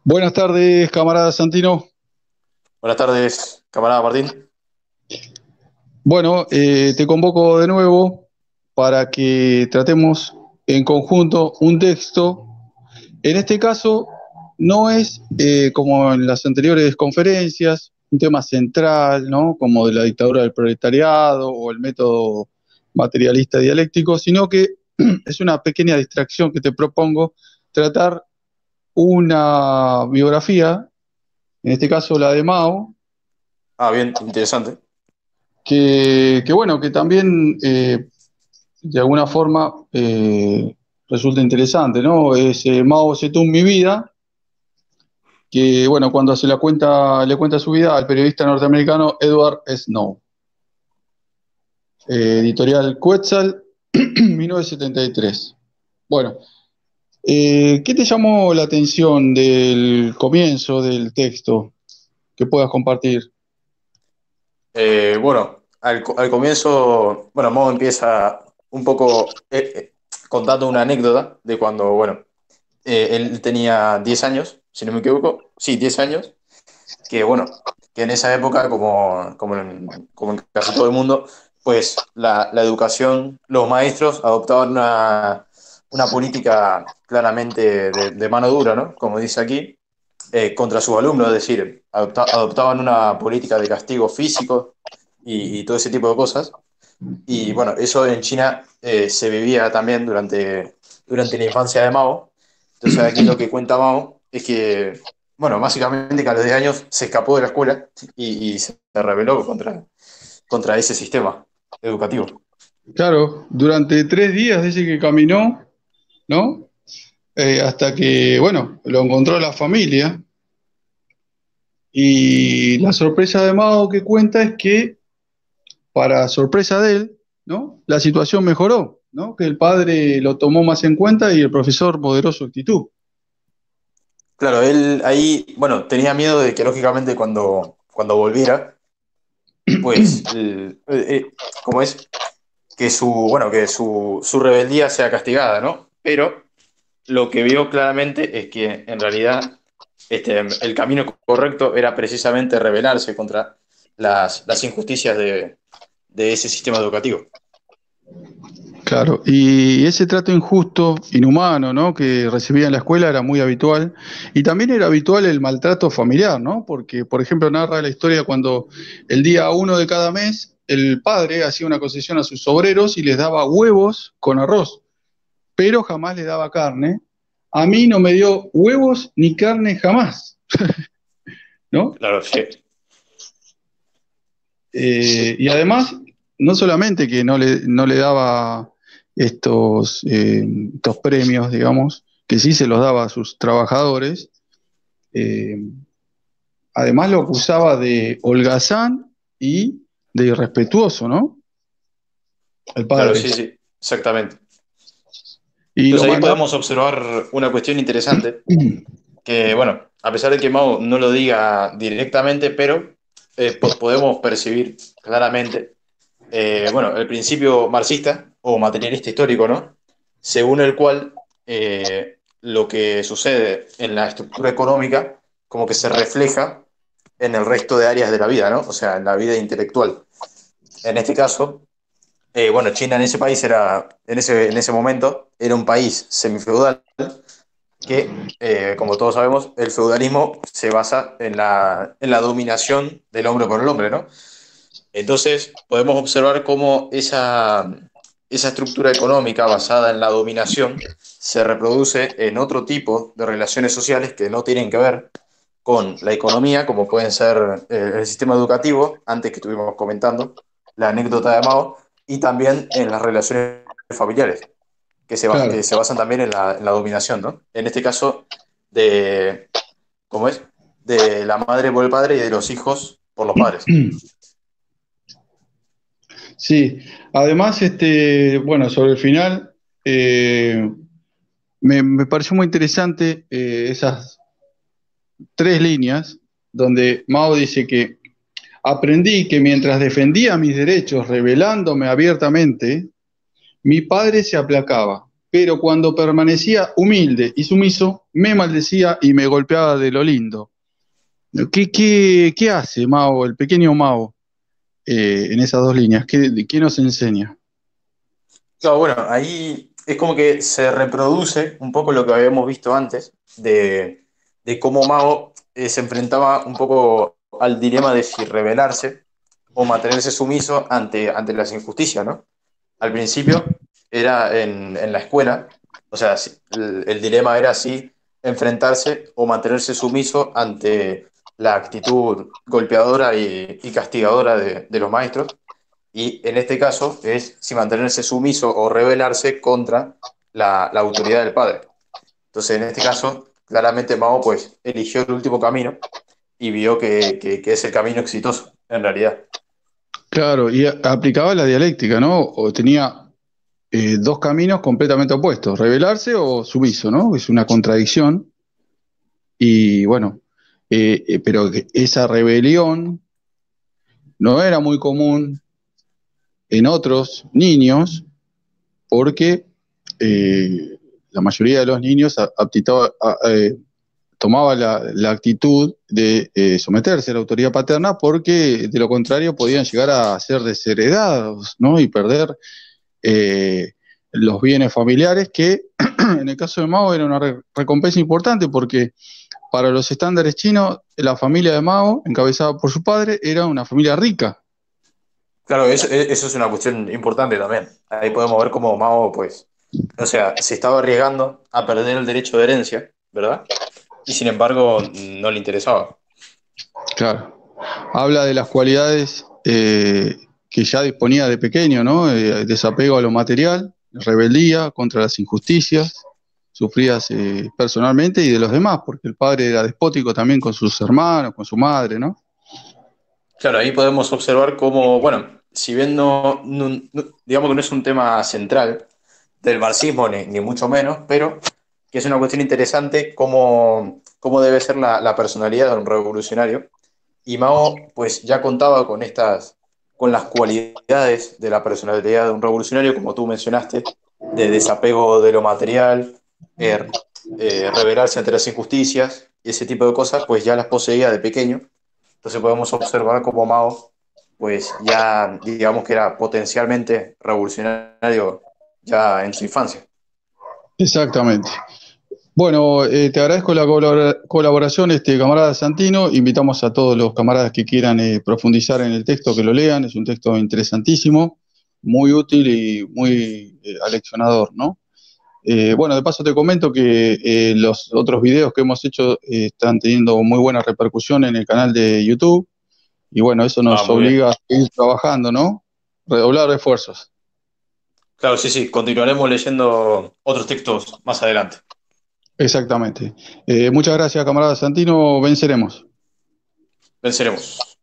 Buenas tardes, camarada Santino. Buenas tardes, camarada Martín. Bueno, te convoco de nuevo para que tratemos en conjunto un texto. En este caso, no es como en las anteriores conferencias, un tema central, ¿no? Como de la dictadura del proletariado o el método materialista dialéctico, sino que es una pequeña distracción que te propongo tratar una biografía, en este caso la de Mao, Ah, bien, interesante. que bueno, que también de alguna forma resulta interesante, ¿no? Es Mao Zedong, mi vida, que bueno, cuando le cuenta su vida al periodista norteamericano Edward Snow, editorial Quetzal, 1973. Bueno, ¿qué te llamó la atención del comienzo del texto que puedas compartir? Bueno, al comienzo, bueno, Mo empieza un poco contando una anécdota de cuando, bueno, él tenía 10 años, si no me equivoco, sí, 10 años, que bueno, que en esa época, como en casi todo el mundo, pues la educación, los maestros adoptaban una política claramente de mano dura, ¿no? Como dice aquí, contra sus alumnos, es decir, adoptaban una política de castigo físico y todo ese tipo de cosas. Y bueno, eso en China se vivía también durante la infancia de Mao. Entonces aquí lo que cuenta Mao es que, bueno, básicamente que a los 10 años se escapó de la escuela y se rebeló contra ese sistema educativo. Claro, durante 3 días dice que caminó, ¿no? Hasta que, bueno, lo encontró la familia. Y la sorpresa de Mao que cuenta es que, para sorpresa de él, ¿no? La situación mejoró, ¿no? Que el padre lo tomó más en cuenta y el profesor moderó su actitud. Claro, él ahí, bueno, tenía miedo de que lógicamente cuando volviera, pues, como es, que su rebeldía sea castigada, ¿no? Pero lo que vio claramente es que en realidad el camino correcto era precisamente rebelarse contra las injusticias de ese sistema educativo. Claro, y ese trato injusto, inhumano, ¿no? Que recibía en la escuela era muy habitual. Y también era habitual el maltrato familiar, ¿no? Porque, por ejemplo, narra la historia cuando el día 1 de cada mes el padre hacía una concesión a sus obreros y les daba huevos con arroz, pero jamás le daba carne. A mí no me dio huevos ni carne jamás, ¿no? Claro, sí. Y además, no solamente que no le daba estos premios, digamos, que sí se los daba a sus trabajadores, eh, además lo acusaba de holgazán y de irrespetuoso, ¿no? El Claro, padre. sí, sí, exactamente. Y lo Entonces ahí mandaba. podemos observar una cuestión interesante, que bueno, a pesar de que Mao no lo diga directamente, pero podemos percibir claramente, bueno, el principio marxista o materialista histórico, ¿no? Según el cual lo que sucede en la estructura económica como que se refleja en el resto de áreas de la vida, ¿no? O sea, en la vida intelectual. En este caso, bueno, China en ese país era, en ese momento, era un país semifeudal que, como todos sabemos, el feudalismo se basa en la dominación del hombre por el hombre, ¿no? Entonces, podemos observar cómo esa estructura económica basada en la dominación se reproduce en otro tipo de relaciones sociales que no tienen que ver con la economía, como pueden ser el sistema educativo, antes que estuvimos comentando, la anécdota de Mao, y también en las relaciones familiares, que Claro. se basan también en la dominación, ¿no? En este caso, de, ¿cómo es? De la madre por el padre y de los hijos por los padres. Sí, además, bueno, sobre el final, eh, me pareció muy interesante esas 3 líneas donde Mao dice que aprendí que mientras defendía mis derechos rebelándome abiertamente, mi padre se aplacaba. pero cuando permanecía humilde y sumiso, me maldecía y me golpeaba de lo lindo. ¿Qué hace Mao, el pequeño Mao, en esas dos líneas? ¿Qué nos enseña? Claro, bueno, ahí es como que se reproduce un poco lo que habíamos visto antes de cómo Mao se enfrentaba un poco al dilema de si rebelarse o mantenerse sumiso ante las injusticias, ¿no? Al principio era en la escuela, o sea, el dilema era si enfrentarse o mantenerse sumiso ante la actitud golpeadora y castigadora de los maestros. Y en este caso es si mantenerse sumiso o rebelarse contra la autoridad del padre. Entonces, en este caso, claramente Mao pues eligió el último camino y vio que es el camino exitoso, en realidad. Claro, y aplicaba la dialéctica, ¿no? O tenía dos caminos completamente opuestos, rebelarse o sumiso, ¿no? Es una contradicción. Y bueno, pero esa rebelión no era muy común en otros niños porque la mayoría de los niños tomaba la actitud de someterse a la autoridad paterna porque de lo contrario podían llegar a ser desheredados, ¿no? Y perder eh, los bienes familiares que en el caso de Mao era una recompensa importante porque para los estándares chinos la familia de Mao, encabezada por su padre, era una familia rica. Claro, eso es una cuestión importante también. Ahí podemos ver cómo Mao, pues, o sea, se estaba arriesgando a perder el derecho de herencia, ¿verdad? Y sin embargo, no le interesaba. Claro. Habla de las cualidades que ya disponía de pequeño, ¿no? Desapego a lo material, rebeldía contra las injusticias sufridas personalmente y de los demás, porque el padre era despótico también con sus hermanos, con su madre, ¿no? Claro, ahí podemos observar cómo, bueno, si bien digamos que no es un tema central del marxismo, ni mucho menos, pero que es una cuestión interesante cómo debe ser la personalidad de un revolucionario. Y Mao, pues ya contaba con las cualidades de la personalidad de un revolucionario, como tú mencionaste, de desapego de lo material, er- rebelarse ante las injusticias, y ese tipo de cosas, pues ya las poseía de pequeño. Entonces podemos observar cómo Mao, pues ya digamos que era potencialmente revolucionario ya en su infancia. Exactamente. Bueno, te agradezco la colaboración, camarada Santino. Invitamos a todos los camaradas que quieran profundizar en el texto que lo lean. Es un texto interesantísimo, muy útil y muy aleccionador, ¿no? Bueno, de paso te comento que los otros videos que hemos hecho están teniendo muy buena repercusión en el canal de YouTube. Y bueno, eso Ah, nos muy bien. obliga a seguir trabajando, ¿no? Redoblar esfuerzos. Claro, sí, sí, continuaremos leyendo otros textos más adelante. Exactamente. Muchas gracias, camarada Santino. Venceremos. Venceremos.